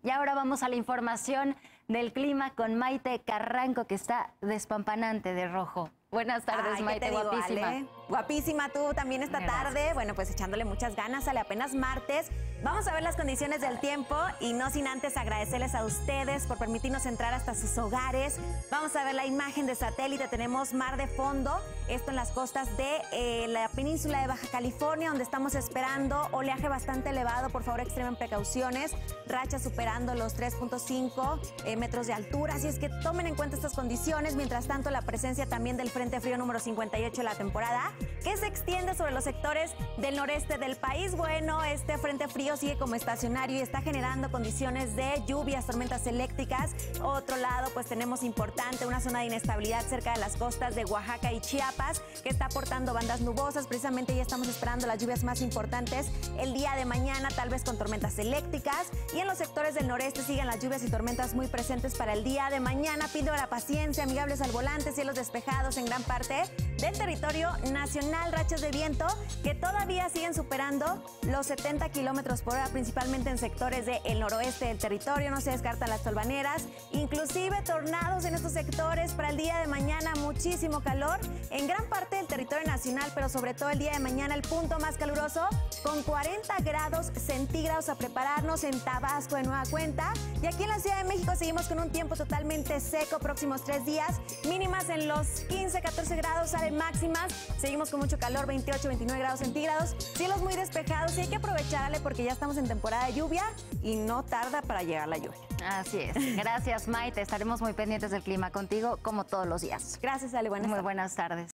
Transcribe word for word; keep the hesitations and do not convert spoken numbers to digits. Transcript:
Y ahora vamos a la información del clima con Maite Carranco, que está despampanante de rojo. Buenas tardes, Ay, Maite, ¿qué te digo, guapísima. Ale? Guapísima tú también esta Gracias. tarde. Bueno, pues echándole muchas ganas, sale apenas martes. Vamos a ver las condiciones del tiempo y no sin antes agradecerles a ustedes por permitirnos entrar hasta sus hogares. Vamos a ver la imagen de satélite. Tenemos mar de fondo, esto en las costas de eh, la península de Baja California, donde estamos esperando oleaje bastante elevado. Por favor, extremen precauciones. Rachas superando los tres punto cinco eh, metros de altura. Así es que tomen en cuenta estas condiciones. Mientras tanto, la presencia también del Frente Frío número cincuenta y ocho de la temporada, que se extiende sobre los sectores del noreste del país. Bueno, este Frente Frío sigue como estacionario y está generando condiciones de lluvias, tormentas eléctricas. Otro lado, pues tenemos importante una zona de inestabilidad cerca de las costas de Oaxaca y Chiapas, que está aportando bandas nubosas. Precisamente ya estamos esperando las lluvias más importantes el día de mañana, tal vez con tormentas eléctricas. Y en los sectores del noreste siguen las lluvias y tormentas muy presentes para el día de mañana. Pido la paciencia, amigables al volante, cielos despejados en gran parte del territorio nacional, rachas de viento que todavía siguen superando los setenta kilómetros por hora, principalmente en sectores del noroeste del territorio. No se descartan las tolvaneras, inclusive tornados en estos sectores para el día de mañana. Muchísimo calor en gran parte del territorio nacional, pero sobre todo el día de mañana el punto más caluroso con cuarenta grados centígrados. A prepararnos en Tabasco de nueva cuenta. Y aquí en la Ciudad de México seguimos con un tiempo totalmente seco, próximos tres días, mínimas en los quince, catorce grados, salen máximas, seguimos con mucho calor, veintiocho, veintinueve grados centígrados, cielos muy despejados y hay que aprovecharle porque ya estamos en temporada de lluvia y no tarda para llegar la lluvia. Así es. Gracias, Maite. Estaremos muy pendientes del clima contigo como todos los días. Gracias, Ale. Buenas Muy tardes. buenas tardes.